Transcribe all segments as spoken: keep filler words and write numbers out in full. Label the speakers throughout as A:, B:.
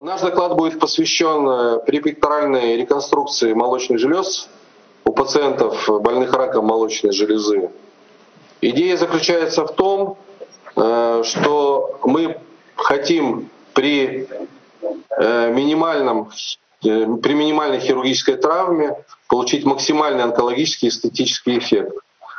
A: Наш доклад будет посвящен препекторальной реконструкции молочных желез у пациентов, больных раком молочной железы. Идея заключается в том, что мы хотим при минимальном, при минимальной хирургической травме получить максимальный онкологический эстетический эффект.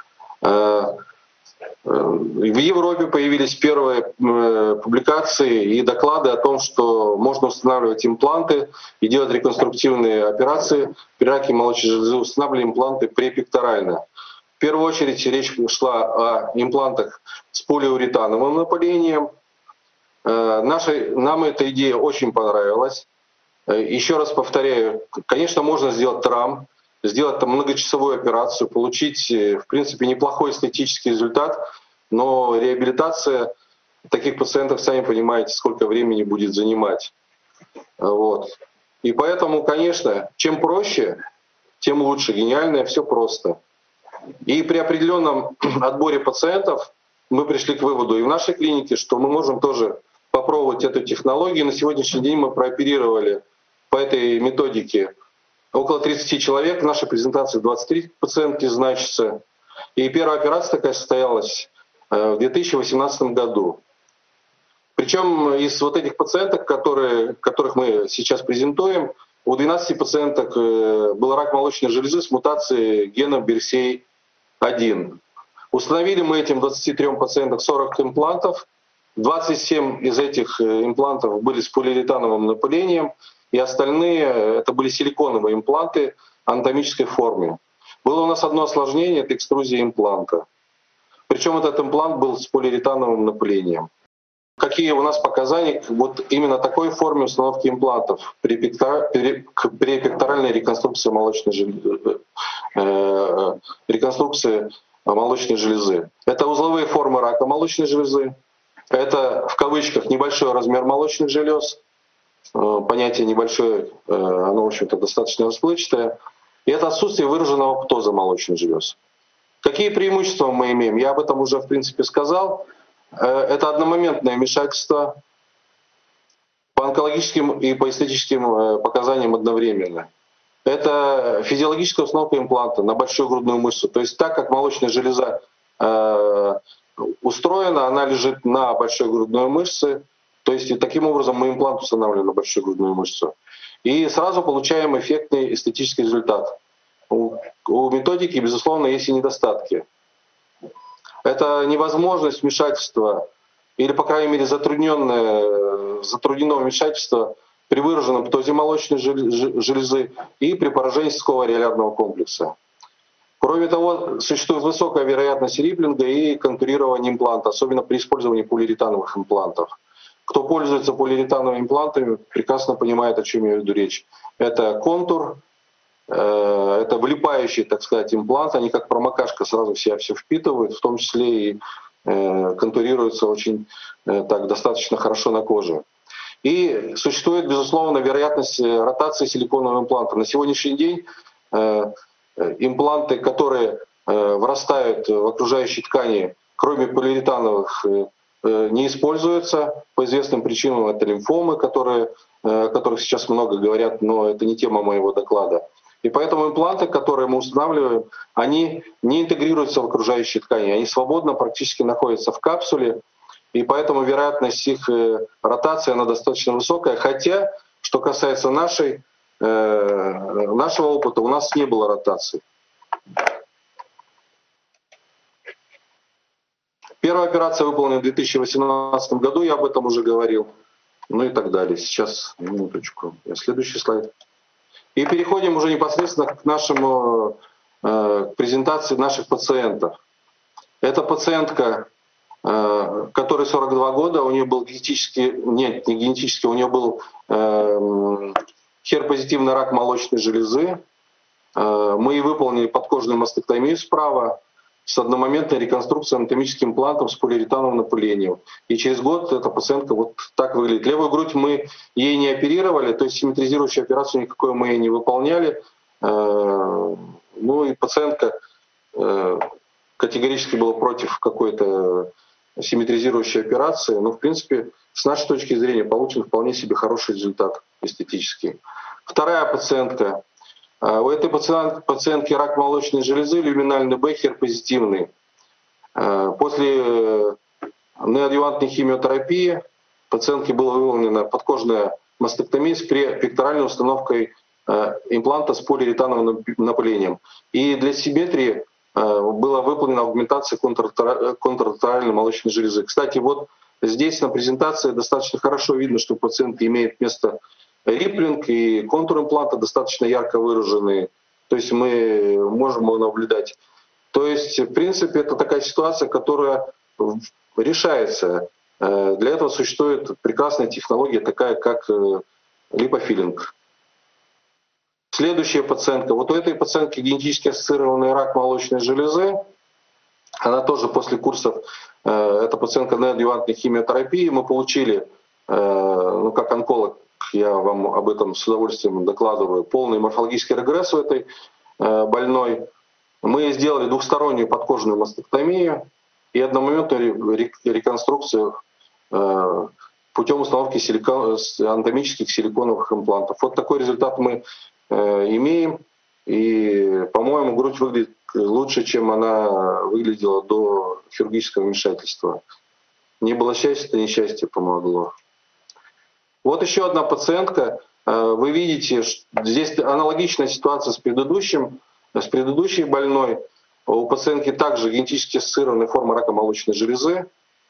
A: В Европе появились первые публикации и доклады о том, что можно устанавливать импланты и делать реконструктивные операции при раке молочной железы, устанавливая импланты препекторально. В первую очередь речь шла о имплантах с полиуретановым напылением. Нашей, нам эта идея очень понравилась. Еще раз повторяю, конечно, можно сделать трам, сделать там многочасовую операцию, получить, в принципе, неплохой эстетический результат, но реабилитация таких пациентов, сами понимаете, сколько времени будет занимать. Вот. И поэтому, конечно, чем проще, тем лучше. Гениальное, все просто. И при определенном отборе пациентов мы пришли к выводу и в нашей клинике, что мы можем тоже попробовать эту технологию. На сегодняшний день мы прооперировали по этой методике около тридцати человек. В нашей презентации двадцать три пациентки значится. И первая операция такая состоялась в две тысячи восемнадцатом году. Причем из вот этих пациенток, которые, которых мы сейчас презентуем, у двенадцати пациенток был рак молочной железы с мутацией гена би эр си эй один. Установили мы этим двадцати трём пациентам сорок имплантов. двадцать семь из этих имплантов были с полиуретановым напылением, и остальные это были силиконовые импланты анатомической формы. Было у нас одно осложнение — это экструзия импланта. Причем этот имплант был с полиуретановым напылением. Какие у нас показания вот именно такой форме установки имплантов при препекторальной реконструкции молочной железы, э, реконструкции молочной железы? Это узловые формы рака молочной железы, это в кавычках небольшой размер молочных желез, э, понятие небольшое, э, оно в общем-то достаточно расплывчатое, и это отсутствие выраженного птоза молочных желез. Какие преимущества мы имеем? Я об этом уже в принципе сказал. Это одномоментное вмешательство по онкологическим и по эстетическим показаниям одновременно. Это физиологическая установка импланта на большую грудную мышцу. То есть так как молочная железа э, устроена, она лежит на большой грудной мышце. То есть и таким образом мы имплант устанавливаем на большую грудную мышцу. И сразу получаем эффектный эстетический результат. У, у методики, безусловно, есть и недостатки. Это невозможность вмешательства, или, по крайней мере, затрудненное, затруднено вмешательство при выраженном птозе молочной железы и при поражении соскового ареолярного комплекса. Кроме того, существует высокая вероятность риплинга и контурирования импланта, особенно при использовании полиуретановых имплантов. Кто пользуется полиуретановыми имплантами, прекрасно понимает, о чем я веду речь. Это контур, это вылипающий, так сказать, имплант, они как промокашка сразу в себя все впитывают, в том числе и контурируются очень так достаточно хорошо на коже. И существует, безусловно, вероятность ротации силиконового импланта. На сегодняшний день импланты, которые врастают в окружающие ткани, кроме полиуретановых, не используются по известным причинам. Это лимфомы, которые, о которых сейчас много говорят, но это не тема моего доклада. И поэтому импланты, которые мы устанавливаем, они не интегрируются в окружающие ткани, они свободно практически находятся в капсуле, и поэтому вероятность их ротации она достаточно высокая. Хотя, что касается нашей, э, нашего опыта, у нас не было ротации. Первая операция выполнена в две тысячи восемнадцатом году, я об этом уже говорил, ну и так далее. Сейчас, минуточку, следующий слайд. И переходим уже непосредственно к нашему э, к презентации наших пациентов. Это пациентка, э, которой сорок два года, у нее был генетический, нет, не генетический, у нее был э, хер-позитивный рак молочной железы. Э, мы ей выполнили подкожную мастектомию справа с одномоментной реконструкцией анатомическим имплантом с полиуретановым напылением. И через год эта пациентка вот так выглядит. Левую грудь мы ей не оперировали, то есть симметризирующую операцию никакой мы ей не выполняли. Ну и пациентка категорически была против какой-то симметризирующей операции. Но в принципе с нашей точки зрения получен вполне себе хороший результат эстетический. Вторая пациентка. У этой пациентки рак молочной железы, люминальный Бехер позитивный. После неоадъювантной химиотерапии пациентке была выполнена подкожная мастектомия с препекторальной установкой импланта с полиуретановым напылением. И для симметрии была выполнена аугментация контралатеральной молочной железы. Кстати, вот здесь на презентации достаточно хорошо видно, что пациент имеет место риплинг и контур импланта достаточно ярко выраженные. То есть мы можем его наблюдать. То есть, в принципе, это такая ситуация, которая решается. Для этого существует прекрасная технология, такая как липофилинг. Следующая пациентка. Вот у этой пациентки генетически ассоциированный рак молочной железы. Она тоже после курсов, это пациентка неоадъювантной химиотерапии. Мы получили, ну как онколог, я вам об этом с удовольствием докладываю, полный морфологический регресс у этой больной. Мы сделали двухстороннюю подкожную мастектомию и одномоментную реконструкцию путем установки силикон, анатомических силиконовых имплантов. Вот такой результат мы имеем. И, по-моему, грудь выглядит лучше, чем она выглядела до хирургического вмешательства. Не было счастья, это несчастье помогло. Вот еще одна пациентка. Вы видите, здесь аналогичная ситуация с предыдущим, с предыдущей больной. У пациентки также генетически ассоциированная форма рака молочной железы.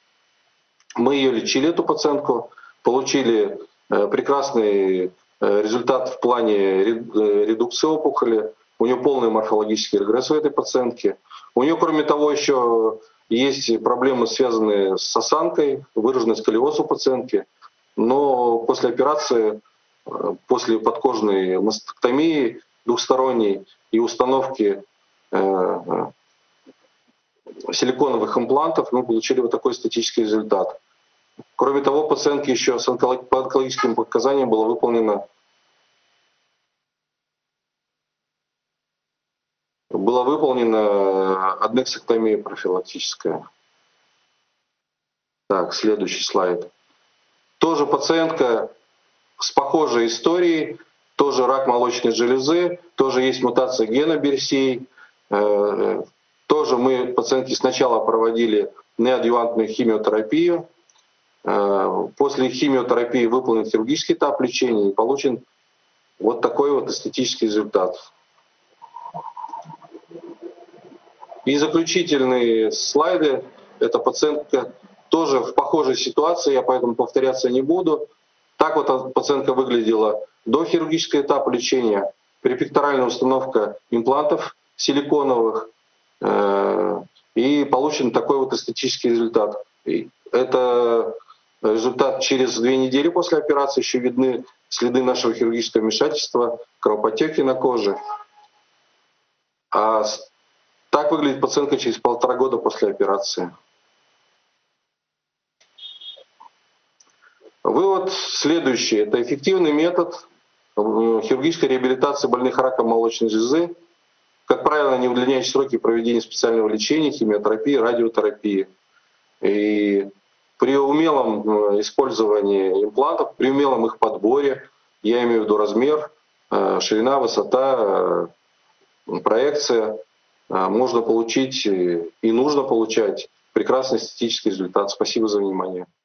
A: Мы ее лечили, эту пациентку, получили прекрасный результат в плане редукции опухоли. У нее полный морфологический регресс у этой пациентки. У нее, кроме того, еще есть проблемы, связанные с осанкой, выраженный сколиоз у пациентки. Но после операции, после подкожной мастектомии двухсторонней и установки силиконовых имплантов мы получили вот такой эстетический результат. Кроме того, пациентке еще с онколог... по онкологическим показаниям было выполнено была выполнена аднексэктомия профилактическая. Так, следующий слайд. Тоже пациентка с похожей историей, тоже рак молочной железы, тоже есть мутация гена Берсей. Тоже мы пациентке сначала проводили неоадъювантную химиотерапию. После химиотерапии выполнен хирургический этап лечения и получен вот такой вот эстетический результат. И заключительные слайды. Эта пациентка тоже в похожей ситуации, я поэтому повторяться не буду. Так вот пациентка выглядела до хирургического этапа лечения. Препекторальная установка имплантов силиконовых. И получен такой вот эстетический результат. Это результат через две недели после операции. Еще видны следы нашего хирургического вмешательства, кровоподтеки на коже. А так выглядит пациентка через полтора года после операции. Вывод следующий. Это эффективный метод хирургической реабилитации больных раком молочной железы. Как правило, не удлиняющие сроки проведения специального лечения, химиотерапии, радиотерапии. И при умелом использовании имплантов, при умелом их подборе, я имею в виду размер, ширина, высота, проекция, можно получить и нужно получать прекрасный эстетический результат. Спасибо за внимание.